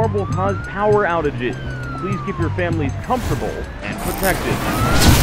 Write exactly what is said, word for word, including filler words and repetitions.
will cause power outages. Please keep your families comfortable and protected.